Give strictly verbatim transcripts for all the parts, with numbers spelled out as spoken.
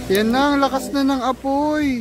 Yan na, ang lakas na ng apoy.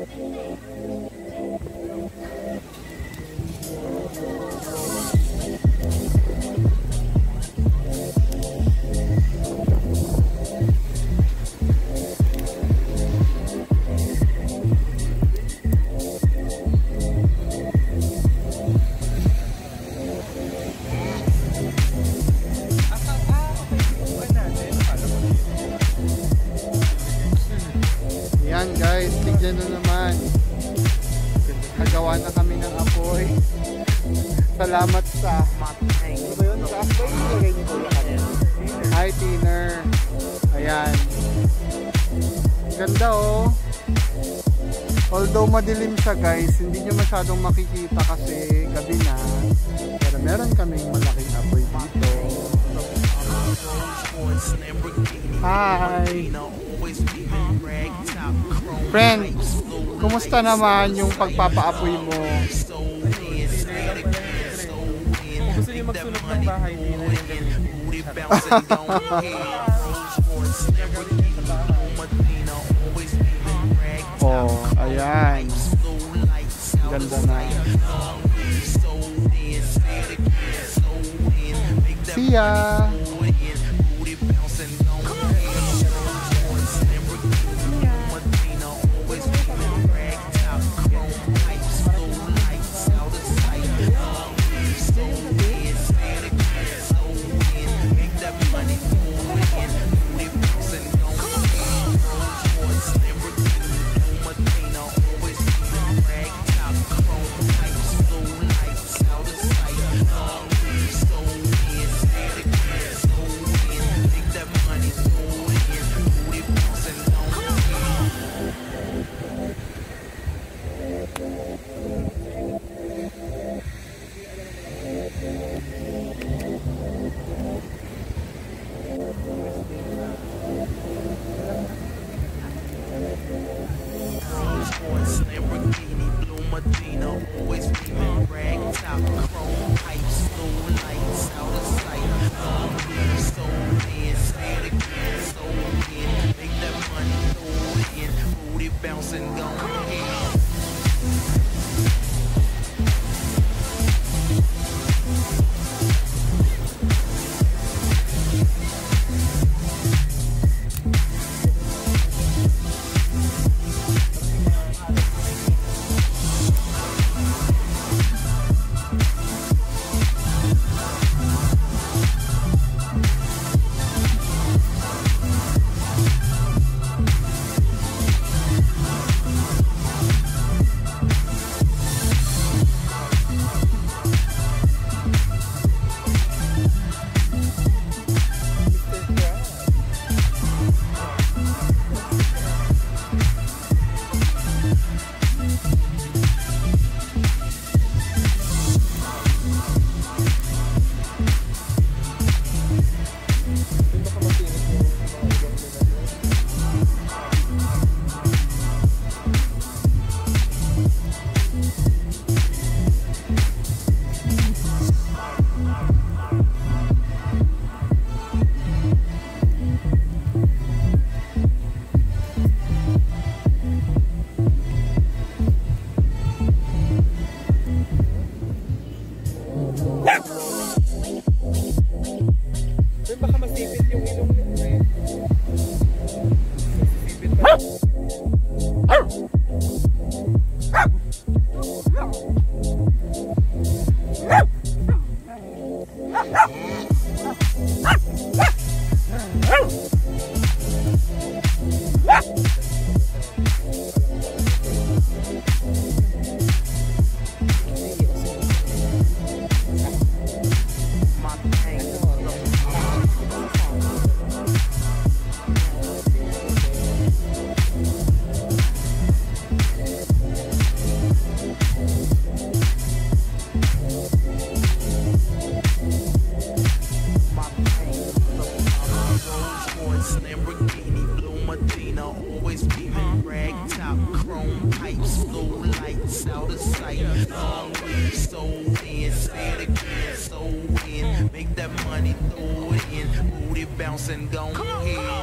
Yan guys, tignan na naman. Nagawa na kami ng apoy. Salamat sa ano ba yun? Sa apoy nilagay niyo po yan. Hi thinner. Ayan. Ganda oh. Although madilim siya guys, hindi nyo masyadong makikita kasi gabi na. Pero meron kaming malaking apoy dito. Hi! Friend, kumusta naman yung pagpapaapoy mo? Gusto niyo magsulot ng bahay nila yung oh, ayan. Ganda na. See ya! Make that money, throw it in, booty bounce and go ahead.